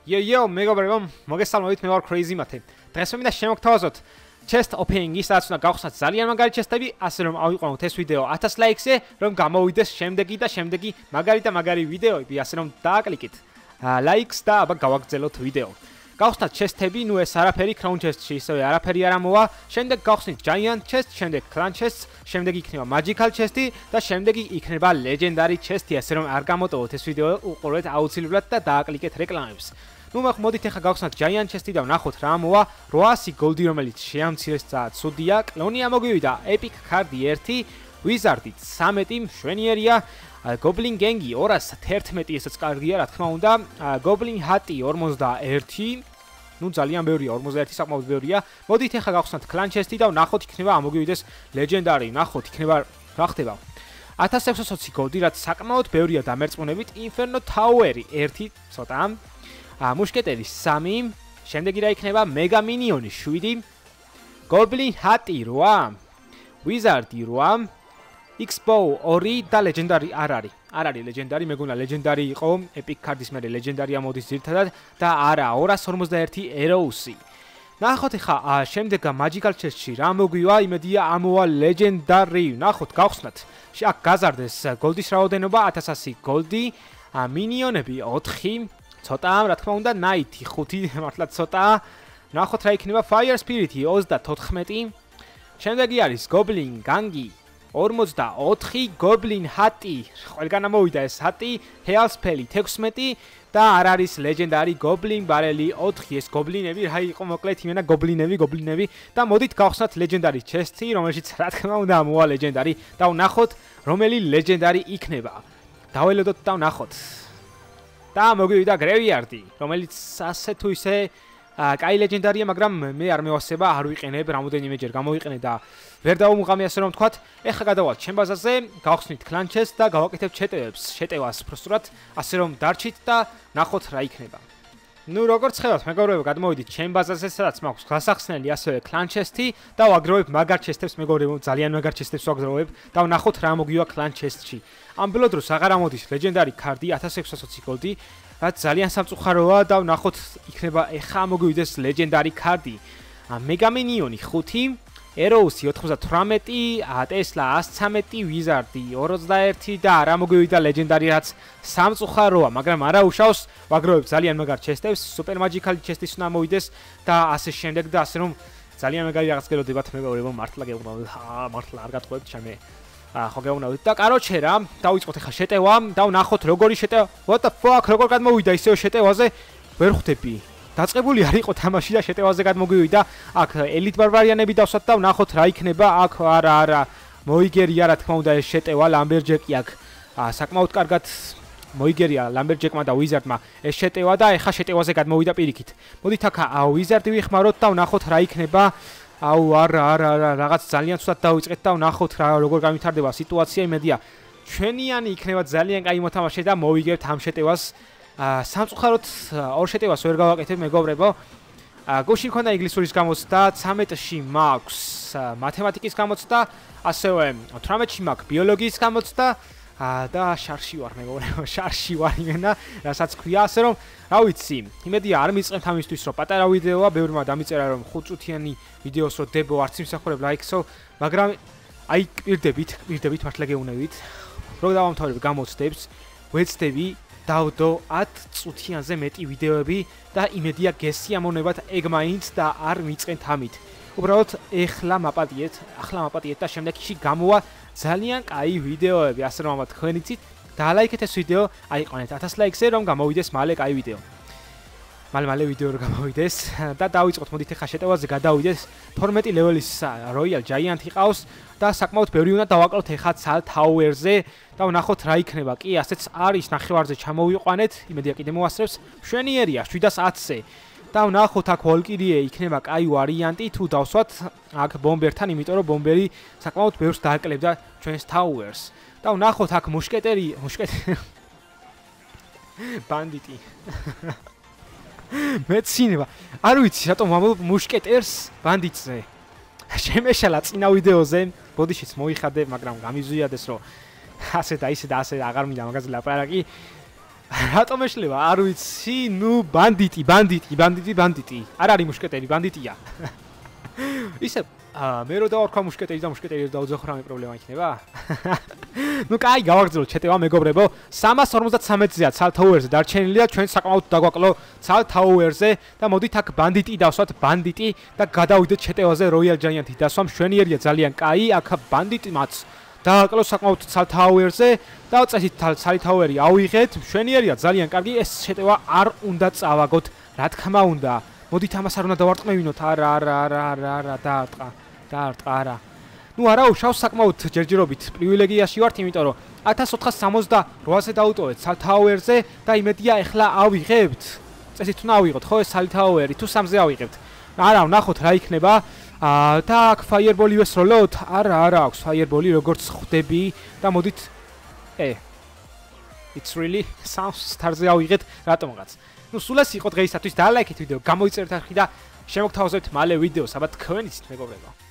Yo, მეგობრებო, მოგესალმებით, მე ვარ Crazy Mate. დღეს მინდა შემოგთავაზოთ chest opening-ის, რაც უნდა გავხსნათ ძალიან მაგარი chest-ები, ასე რომ ავიყვანოთ ეს ვიდეო 1000 ლაიქზე, რომ გამოვიდეს შემდეგი და შემდეგი მაგარი ვიდეოები, ასე რომ დააკლიკეთ likes და აბა გავაგრძელოთ ვიდეო. გავხსნათ chest-ები, ნუ ეს არაფერი crown chest-ში, ისევე არაფერი არ ამოვა. შემდეგ გავხსნით giant chest, შემდეგ clan chest, შემდეგ იქნება magical chest-ი და შემდეგ იქნება legendary chest-ი, ასე რომ არ გამოტოვოთ ეს ვიდეო, უყურეთ აუცილებლად და დააკლიკეთ რეკლამებს. ნუ მოდით ახლა გავხსნათ giant chest-ი და ვნახოთ რა ამოვა. 800 goldi, რომელიც შეამცირეს და ცუდია. კლონი ამოგვივიდა, epic card-ი 1, wizard-ი 13, მშვენიერია. Goblin Gang-ი 211, ესაც კარგია, რა თქმა უნდა. Goblin Hat-ი 41. ნუ ძალიან ბევრია, 41 საკმაოდ ბევრია. მოდით ახლა გავხსნათ clan chest-ი და ვნახოთ იქნება ამოგვივიდეს legendary, ვნახოთ იქნება რა ხდება. 1620 goldi, რაც საკმაოდ ბევრია დამერწმუნებით. Inferno Tower-ი 1, ცოტა. მუშკეტერი 3, შემდეგი რა იქნება? Mega Minion-ი 7, Goblin Hat-ი 8, Wizard-ი 8, X-Bow 2 და Legendary არ არის Legendary, მეგონა Legendary იყო, Epic Card-ის მერე Legendary ამოდის ძირთადად და არა 251 Eros-ი. ნახოთ ახლა შემდეგ Magical Chest-ში რა მოგვივა, იმედია ამოვა Legendary. ნახოთ, გავხსნათ. აქ გაზარდეს Gold-ის რაოდენობა 1100 Gold-ი, Minion-ები 4, ცოტა, რა თქმა უნდა, Knight-ი 5, მართლა ცოტა. ნახოთ რა იქნება Fire Spirit-ი 34. შემდეგი არის Goblin Gang-ი 44, Goblin Hat-ი, ყველგან ამოვიდა ეს Hat-ი, Heal Spell-ი 16 და არ არის Legendary Goblin Barrel-ი 4. ეს გობლინები, რა იყო მოკლედ იმენა გობლინები და მოდით გავხსნათ Legendary Chest-ი, რომელშიც რა თქმა უნდა ამოვა Legendary და ვნახოთ რომელი Legendary იქნება. დაველოდოთ და ვნახოთ. და მოგვივიდა Graveyard-ი, რომელიც ასე თუ ისე კაი Legendary-ია, მაგრამ მე არ მევასება, არ ვიყენებ, რამოდენიმეჯერ გამოვიყენე და ვერ დავუმღამე, ასე რომ ვთქვათ. ეხლა გადავალთ ჩემ ბაზაზე, გავხსნით clan chest და გავაკეთებ შეტევას პროსტურად, ასე რომ დარჩით და ნახოთ რა იქნება. ნუ როგორც ხედავთ, მეგობრებო, გადმოვიდით ჩემ ბაზაზე, სადაც მაქვს გასახსნელი ასევე clan chest-ი და ვაგროვებ მაგარ chest-ებს, მეგობრებო, ძალიან მაგარ chest-ებს ვაგროვებ და ვნახოთ რა მოგვივა clan chest-ში. ამ ბოლო დროს აღარ ამოდის Legendary card-ი 1620 Gold-ი, რაც ძალიან სამწუხაროა და ვნახოთ იქნება ეხა მოგვივიდეს Legendary card-ი. Mega Minion-ი 5, Eros-ი 98, Tesla 113, Wizard-ი 21 და არა მოგვივიდა Legendary, რაც სამწუხაროა, მაგრამ არა უშავს, ვაგროვებ ძალიან მაგარ chest-ებს, Super Magical chest-ის უნდა მოვიდეს და ასე შემდეგ და ასე რომ ძალიან მაგარი რაღაც გელოდებათ, მეგობრებო, მართლა გეუბნავთ, მართლა არ გატყუებთ ჩემე ხო გეუბნავთ და კაროჩე რა, დავიწყოთ ახლა შეტევა და ვნახოთ როგორი შეტევა. What the fuck, როგორ გადმოვიდა ისევ შეტევაზე? ვერ ხვდები. დაწყებული არ იყო თამაში და შეტევაზე გადმოგვივიდა. აქ Elite Barbarian-ები დავსვათ და ვნახოთ რა იქნება. აქ არა, მოიგერია რა თქმა უნდა ეს შეტევა, Lumberjack-ი აქ საკმაოდ კარგად მოიგერია Lumberjack-მა და Wizard-მა ეს შეტევა და ეხა შეტევაზე გადმოვიდა პირიქით. მოდით აქ Wizard-ი ვიხმაროთ და ვნახოთ რა იქნება. არა, რაღაც ძალიან ცუდად დავიწყეთ და ვნახოთ რა როგორ გამვითარდება სიტუაცია. იმედია ჩვენიანი იქნება ძალიან კაი მოთამაშე და მოვიგებთ ამ შეტევას. სამწუხაროდ ორ შეტევას ვერ გავაკეთებ, მეგობრებო. გუშინ მქონდა ინგლისურის გამოცდა, 13-ში მაქვს მათემატიკის გამოცდა, ასევე 18-ში მაქვს ბიოლოგიის გამოცდა და შარში ვარ, მეგობრებო, შარში ვარ იმენა, რასაც ქვია, ასე რომ, რა ვიცი, იმედია არ მიწყენთ ამისთვის, რომ პატარა ვიდეოა, ბევრმა დამიწერა, რომ 5 წუთიანი ვიდეოს რო დებო, არც იმსახურებ ლაიქსო, მაგრამ აი პირდებით მართლა გეუნებით, რო დავამთავრებ გამოცდებს, ვეცდები დავდო 10 წუთიანზე მეტი ვიდეოები და იმედია გესიამოვნებათ ეგ მაინც და არ მიწყენთ ამით. უბრალოდ ახლა მაპატიეთ და შემდეგში გამოვა ძალიან კაი ვიდეოები, ასე რომ ამათ თქვენ იცით, დალაიქეთ ეს ვიდეო, აიყვანეთ 1000 ლაიქზე, რომ გამოვიდეს მალე კაი ვიდეო. მალე ვიდეო რომ გამოვიდეს და დავიწყოთ, მოდით ახლა შეტევაზე გადავიდეს. 12 ლეველის Royal Giant იყავს და საკმაოდ ბევრი უნდა დავაკლოთ ახლა Salt Tower-ზე და ვნახოთ რა იქნება. კი, ასეც არის, ნახევარზე ჩამოვიყვანეთ, იმედია კიდე მოასწრებს. მშვენიერია 710-ზე. და ვნახოთ აქ Valkyrie იქნება კაი ვარიანტი თუ დავსვათ აქ ბომბერთან, იმიტომ რომ ბომბერი საკმაოდ ბევრს დააკლებდა ჩვენს Towers. და ვნახოთ აქ მუშკეტერი ბანდიტი. მეცინება. არ ვიცი, რატომ ვამბობ მუშკეტერს ბანდიტზე. შემეშალა წინა ვიდეოზე, ბოდიშიც მოიხადე, მაგრამ გამიზვიადეს, რომ ასე და ისე და ასე აღარ მინდა მაგაზე ლაპარაკი. რატომ ეშლება? არ ვიცი, ნუ ბანდიტი. არ არის მუშკეტერი, ბანდიტია. ისე მე რო დავარქვა მუშკეტერი და მუშკეტერი დაუძახო რამე პრობლემა იქნება? ნუ კაი, გავაგრძელოთ ჩეტევა მეგობრებო. 353-ზეა ცალთაუერზე დარჩენილია, ჩვენ საკმაოდ დაგვაკლო ცალთაუერზე და მოდით აქ ბანდიტი დავსვათ, ბანდიტი და გადავიდეთ ჩეტევაზე Royal Giant-ი დასვამ, მშვენიერია ძალიან კაი, აქ ბანდიტიმაც დააკლო საკმაოდ ცალთაუერზე და წესით ცალთაუერი ავიღეთ, მშვენიერია ძალიან კარგი, ეს ჩეტევა არ უნდა წავაგოთ, რა თქმა უნდა. მოდით ამას არ უნდა დავარტყმევინოთ, არა, დაარტყა, არა. ნუ არაო, შავს საკმაოდ ჯერჯერობით პრივილეგიაში ვართ, იმიტომ რომ 1468-ზე დაუტოვეთ ცალთაუერზე და იმედია ეხლა ავიღებთ. წესით უნდა ავიღოთ, ხო ეს ცალთაუერი თუ 3-ზე ავიღებთ. არა, ვნახოთ რა იქნება. და აქ ფაიერბოლი ვესროლოთ? არა აქვს ფაიერბოლი, როგორც ხვდები და მოდით it's really sounds სტარზე ავიღეთ რატომღაც. ნუ სულ ეს იყო დღეისათვის, დალაიქეთ ვიდეო, გამოიწერეთ არხი და შემოგთავაზებთ მალე ვიდეოს, აბა თქვენიც მეგობრებო.